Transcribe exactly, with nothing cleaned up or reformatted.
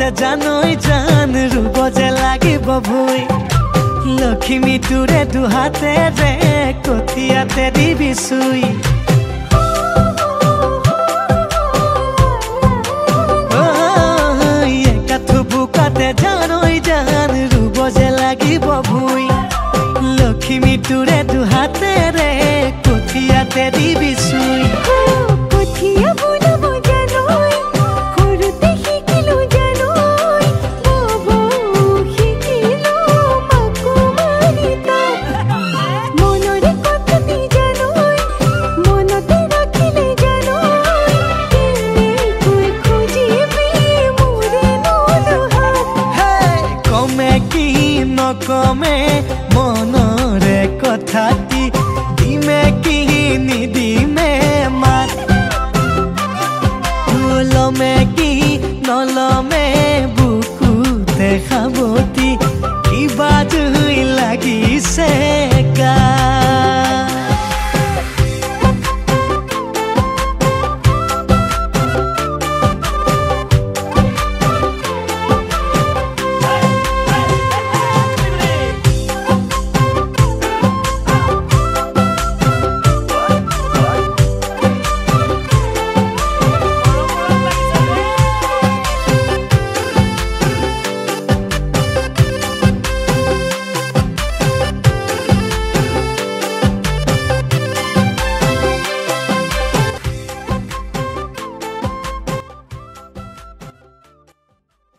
বুকাতে জানই জান রূপ যে লাগিব ভুই লক্ষ্মী তোরে দুহাতে রে কঠিয়াতে দিবি চুই একাথু বুকাতে জানই জান রূপ যে লাগিব ভুই লক্ষ্মী তোরে দুহাতে রে কঠিয়াতে দিবি চুই কঠিয়া বুলাব জানই সৰুতে শিকিলো জানই বাবু শিকিলো মাকো মাৰি তাক মনৰে কথাটি জানই মনতে ৰাখিলে জানই কেনেকৈ খুজিবি মোৰে মনোহাত হে কমে কি নকমে মনৰে কথাটি দিমে কি নিদিমে মাত লমে কি নলমে বুকুতে খাবতি কিবা জুই লাগিছে